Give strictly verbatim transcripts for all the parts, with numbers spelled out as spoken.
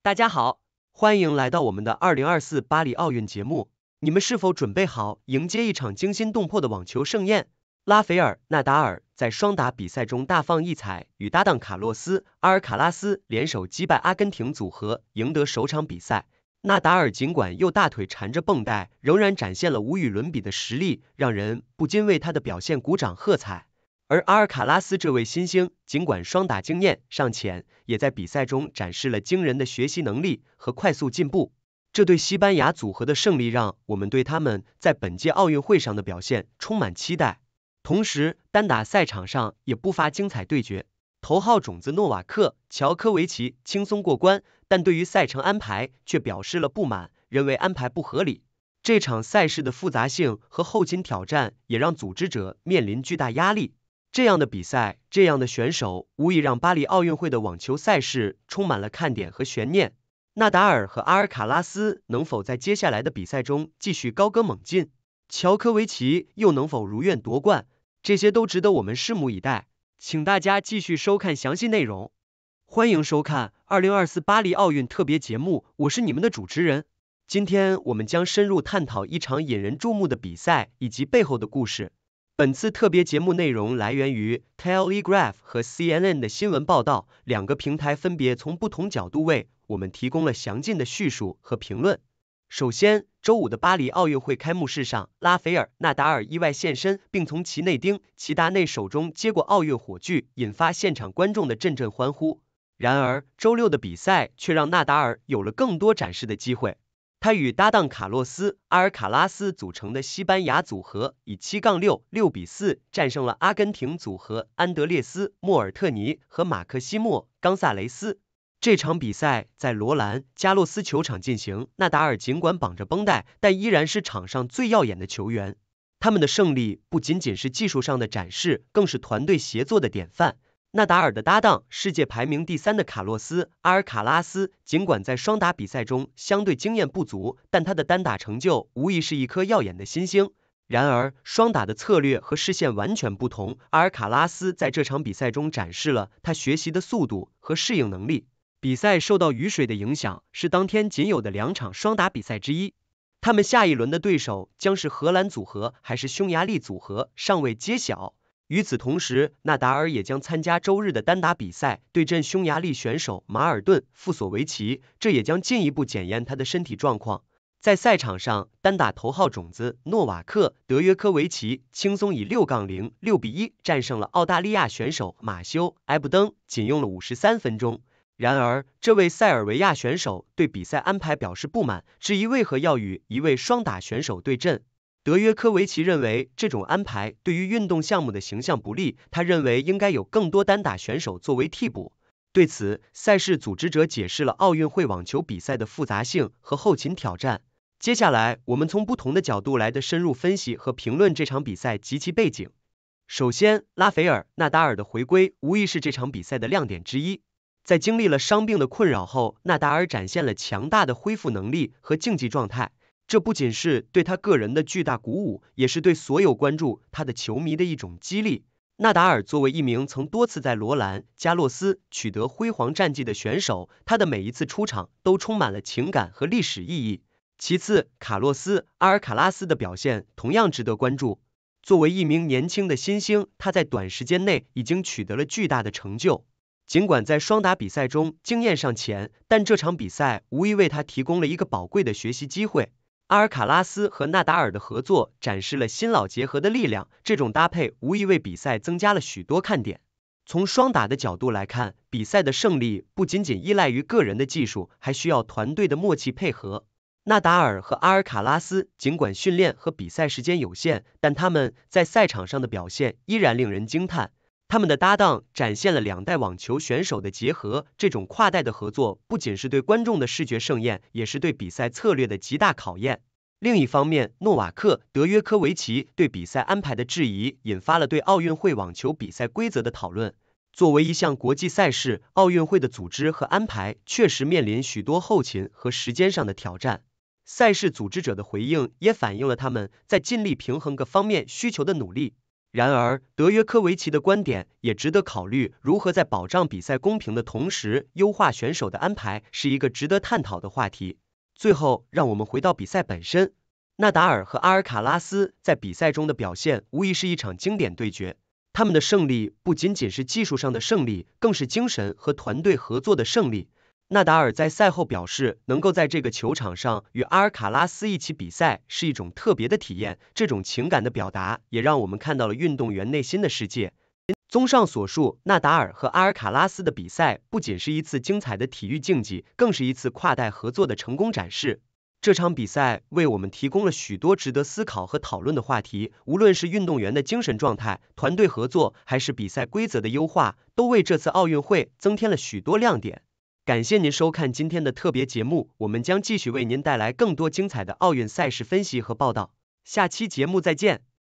大家好，欢迎来到我们的二零二四巴黎奥运节目。你们是否准备好迎接一场惊心动魄的网球盛宴？拉斐尔·纳达尔在双打比赛中大放异彩，与搭档卡洛斯·阿尔卡拉斯联手击败阿根廷组合，赢得首场比赛。纳达尔尽管右大腿缠着绷带，仍然展现了无与伦比的实力，让人不禁为他的表现鼓掌喝彩。而阿尔卡拉斯这位新星，尽管双打经验尚浅，也在比赛中展示了惊人的学习能力和快速进步。这对西班牙组合的胜利，让我们对他们在本届奥运会上的表现充满期待。同时，单打赛场上也不乏精彩对决。头号种子诺瓦克·乔科维奇轻松过关，但对于赛程安排却表示了不满，认为安排不合理。这场赛事的复杂性和后勤挑战也让组织者面临巨大压力。这样的比赛，这样的选手，无疑让巴黎奥运会的网球赛事充满了看点和悬念。纳达尔和阿尔卡拉斯能否在接下来的比赛中继续高歌猛进？乔科维奇又能否如愿夺冠？这些都值得我们拭目以待。请大家继续收看详细内容。欢迎收看二零二四巴黎奥运特别节目，我是你们的主持人。今天我们将深入探讨一场引人注目的比赛以及背后的故事。本次特别节目内容来源于 Telegraph 和 C N N 的新闻报道，两个平台分别从不同角度为我们提供了详尽的叙述和评论。首先，周五的巴黎奥运会开幕式上，拉斐尔·纳达尔意外现身，并从齐内丁·齐达内手中接过奥运火炬，引发现场观众的阵阵欢呼。然而，周六的比赛却让纳达尔有了更多展示的机会。他与搭档卡洛斯·阿尔卡拉斯组成的西班牙组合以七比六、六比四战胜了阿根廷组合安德烈斯·莫尔特尼和马克西莫·冈萨雷斯。这场比赛在罗兰·加洛斯球场进行，纳达尔尽管绑着绷带，但依然是场上最耀眼的球员。他们的胜利不仅仅是技术上的展示，更是团队协作的典范。纳达尔的搭档，世界排名第三的卡洛斯·阿尔卡拉斯，尽管在双打比赛中相对经验不足，但他的单打成就无疑是一颗耀眼的新星。然而，双打的策略和视线完全不同，阿尔卡拉斯在这场比赛中展示了他学习的速度和适应能力。比赛受到雨水的影响，是当天仅有的两场双打比赛之一。他们下一轮的对手将是荷兰组合还是匈牙利组合，尚未揭晓。与此同时，纳达尔也将参加周日的单打比赛，对阵匈牙利选手马尔顿·富索维奇，这也将进一步检验他的身体状况。在赛场上，单打头号种子诺瓦克·德约科维奇轻松以六比零、六比一战胜了澳大利亚选手马修·埃布登，仅用了五十三分钟。然而，这位塞尔维亚选手对比赛安排表示不满，质疑为何要与一位双打选手对阵。德约科维奇认为这种安排对于运动项目的形象不利，他认为应该有更多单打选手作为替补。对此，赛事组织者解释了奥运会网球比赛的复杂性和后勤挑战。接下来，我们从不同的角度来的深入分析和评论这场比赛及其背景。首先，拉斐尔·纳达尔的回归无疑是这场比赛的亮点之一。在经历了伤病的困扰后，纳达尔展现了强大的恢复能力和竞技状态。这不仅是对他个人的巨大鼓舞，也是对所有关注他的球迷的一种激励。纳达尔作为一名曾多次在罗兰·加洛斯取得辉煌战绩的选手，他的每一次出场都充满了情感和历史意义。其次，卡洛斯·阿尔卡拉斯的表现同样值得关注。作为一名年轻的新星，他在短时间内已经取得了巨大的成就。尽管在双打比赛中经验尚浅，但这场比赛无疑为他提供了一个宝贵的学习机会。阿尔卡拉斯和纳达尔的合作展示了新老结合的力量，这种搭配无疑为比赛增加了许多看点。从双打的角度来看，比赛的胜利不仅仅依赖于个人的技术，还需要团队的默契配合。纳达尔和阿尔卡拉斯尽管训练和比赛时间有限，但他们在赛场上的表现依然令人惊叹。他们的搭档展现了两代网球选手的结合，这种跨代的合作不仅是对观众的视觉盛宴，也是对比赛策略的极大考验。另一方面，诺瓦克·德约科维奇对比赛安排的质疑，引发了对奥运会网球比赛规则的讨论。作为一项国际赛事，奥运会的组织和安排确实面临许多后勤和时间上的挑战。赛事组织者的回应也反映了他们在尽力平衡各方面需求的努力。 然而，德约科维奇的观点也值得考虑，如何在保障比赛公平的同时，优化选手的安排，是一个值得探讨的话题。最后，让我们回到比赛本身。纳达尔和阿尔卡拉斯在比赛中的表现，无疑是一场经典对决。他们的胜利不仅仅是技术上的胜利，更是精神和团队合作的胜利。纳达尔在赛后表示，能够在这个球场上与阿尔卡拉斯一起比赛是一种特别的体验，这种情感的表达也让我们看到了运动员内心的世界。综上所述，纳达尔和阿尔卡拉斯的比赛不仅是一次精彩的体育竞技，更是一次跨代合作的成功展示。这场比赛为我们提供了许多值得思考和讨论的话题，无论是运动员的精神状态、团队合作，还是比赛规则的优化，都为这次奥运会增添了许多亮点。感谢您收看今天的特别节目，我们将继续为您带来更多精彩的奥运赛事分析和报道。下期节目再见。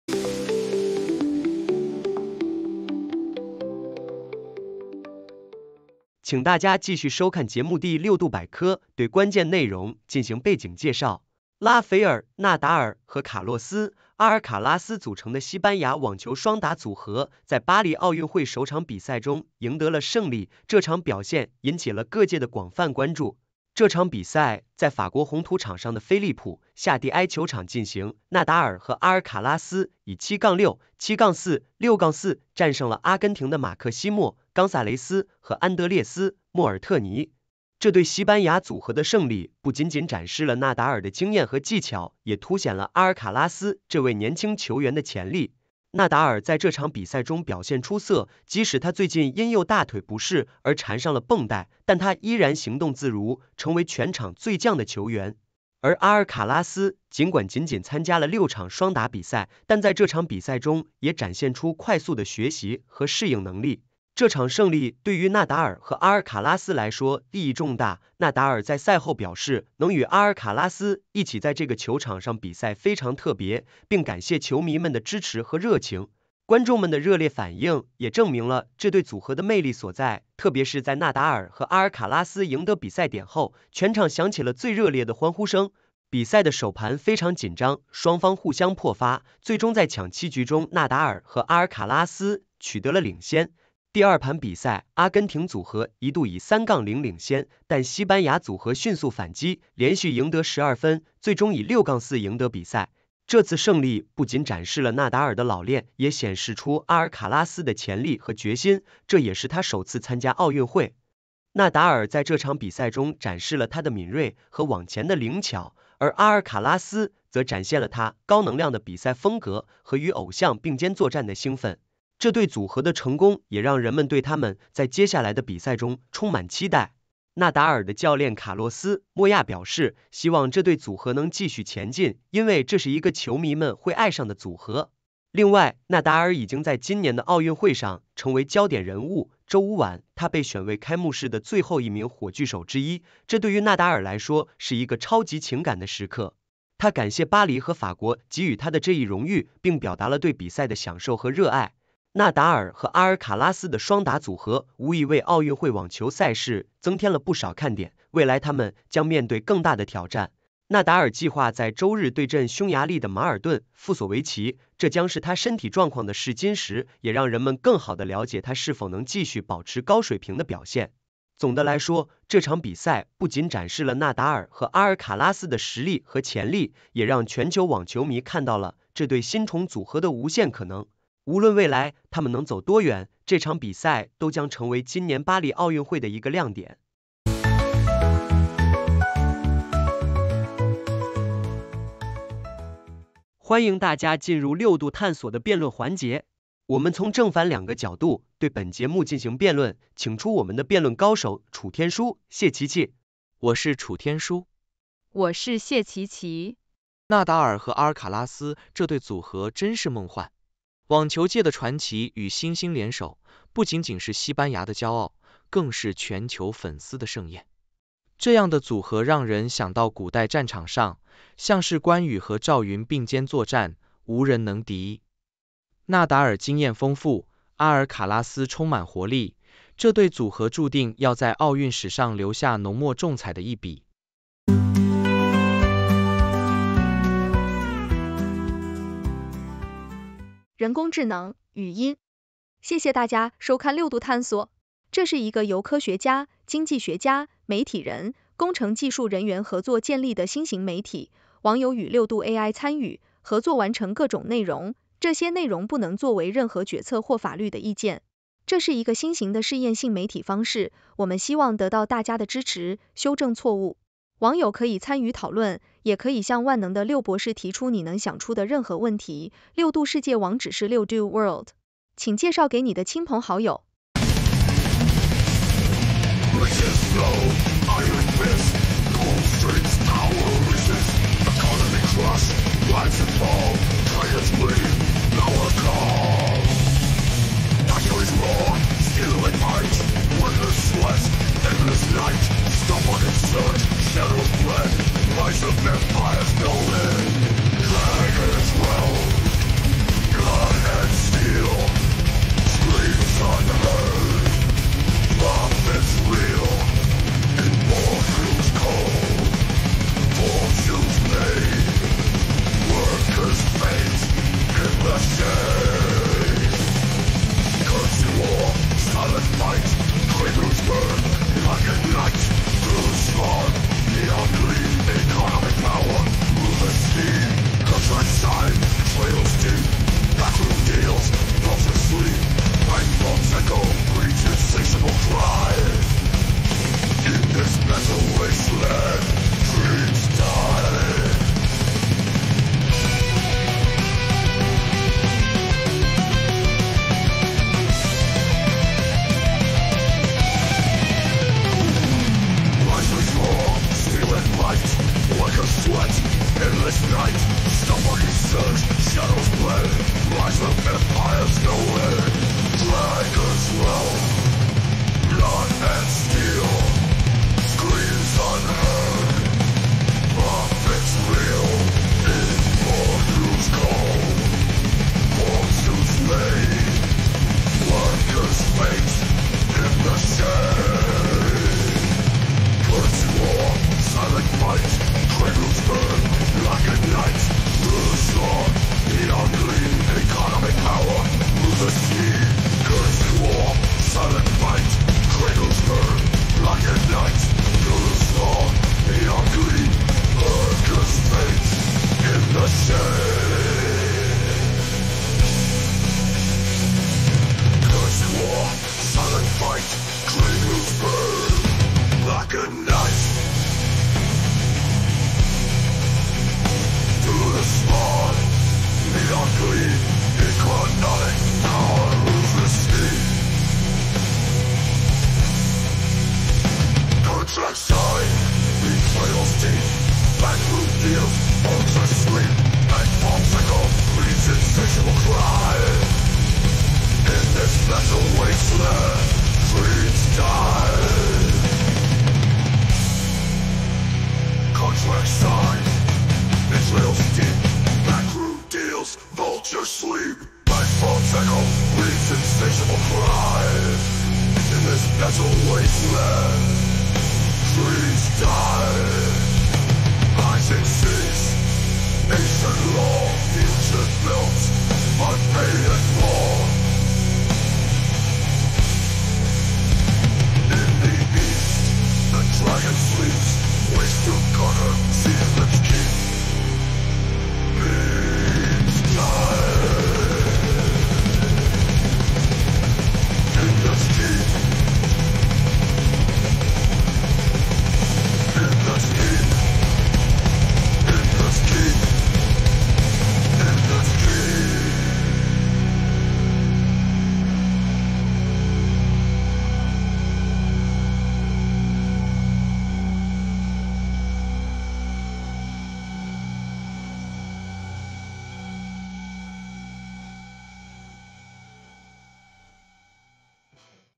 请大家继续收看节目第六度百科，对关键内容进行背景介绍。拉斐尔、纳达尔和卡洛斯·阿尔卡拉斯组成的西班牙网球双打组合，在巴黎奥运会首场比赛中赢得了胜利。这场表现引起了各界的广泛关注。这场比赛在法国红土场上的菲利普·夏蒂埃球场进行，纳达尔和阿尔卡拉斯以七杠六、七杠四、六杠四战胜了阿根廷的马克西莫·冈萨雷斯和安德烈斯·莫尔特尼。这对西班牙组合的胜利不仅仅展示了纳达尔的经验和技巧，也凸显了阿尔卡拉斯这位年轻球员的潜力。纳达尔在这场比赛中表现出色，即使他最近因右大腿不适而缠上了绷带，但他依然行动自如，成为全场最将的球员。而阿尔卡拉斯尽管仅仅参加了六场双打比赛，但在这场比赛中也展现出快速的学习和适应能力。这场胜利对于纳达尔和阿尔卡拉斯来说意义重大。纳达尔在赛后表示，能与阿尔卡拉斯一起在这个球场上比赛非常特别，并感谢球迷们的支持和热情。观众们的热烈反应也证明了这对组合的魅力所在，特别是在纳达尔和阿尔卡拉斯赢得比赛点后，全场响起了最热烈的欢呼声。比赛的首盘非常紧张，双方互相破发，最终在抢七局中，纳达尔和阿尔卡拉斯取得了领先。第二盘比赛，阿根廷组合一度以三杠零领先，但西班牙组合迅速反击，连续赢得十二分，最终以六杠四赢得比赛。这次胜利不仅展示了纳达尔的老练，也显示出阿尔卡拉斯的潜力和决心，这也是他首次参加奥运会。纳达尔在这场比赛中展示了他的敏锐和往前的灵巧，而阿尔卡拉斯则展现了他高能量的比赛风格和与偶像并肩作战的兴奋。这对组合的成功也让人们对他们在接下来的比赛中充满期待。纳达尔的教练卡洛斯·莫亚表示，希望这对组合能继续前进，因为这是一个球迷们会爱上的组合。另外，纳达尔已经在今年的奥运会上成为焦点人物。周五晚，他被选为开幕式的最后一名火炬手之一，这对于纳达尔来说是一个超级情感的时刻。他感谢巴黎和法国给予他的这一荣誉，并表达了对比赛的享受和热爱。纳达尔和阿尔卡拉斯的双打组合无疑为奥运会网球赛事增添了不少看点，未来他们将面对更大的挑战。纳达尔计划在周日对阵匈牙利的马尔顿·富索维奇，这将是他身体状况的试金石，也让人们更好地了解他是否能继续保持高水平的表现。总的来说，这场比赛不仅展示了纳达尔和阿尔卡拉斯的实力和潜力，也让全球网球迷看到了这对新宠组合的无限可能。无论未来他们能走多远，这场比赛都将成为今年巴黎奥运会的一个亮点。欢迎大家进入六度探索的辩论环节，我们从正反两个角度对本节目进行辩论，请出我们的辩论高手楚天舒、谢琪琪。 我是楚天舒。 我是谢琪琪。 纳达尔和阿尔卡拉斯这对组合真是梦幻。网球界的传奇与新星联手，不仅仅是西班牙的骄傲，更是全球粉丝的盛宴。这样的组合让人想到古代战场上，像是关羽和赵云并肩作战，无人能敌。纳达尔经验丰富，阿尔卡拉斯充满活力，这对组合注定要在奥运史上留下浓墨重彩的一笔。 人工智能、语音。谢谢大家收看六度探索。这是一个由科学家、经济学家、媒体人、工程技术人员合作建立的新型媒体，网友与六度 A I 参与合作完成各种内容，这些内容不能作为任何决策或法律的意见。这是一个新型的试验性媒体方式，我们希望得到大家的支持，修正错误。网友可以参与讨论，也可以向万能的六博士提出你能想出的任何问题。六度世界网址是六度 world， 请介绍给你的亲朋好友。Iron fist, cold streets, power resist, economy crush, lives and fall.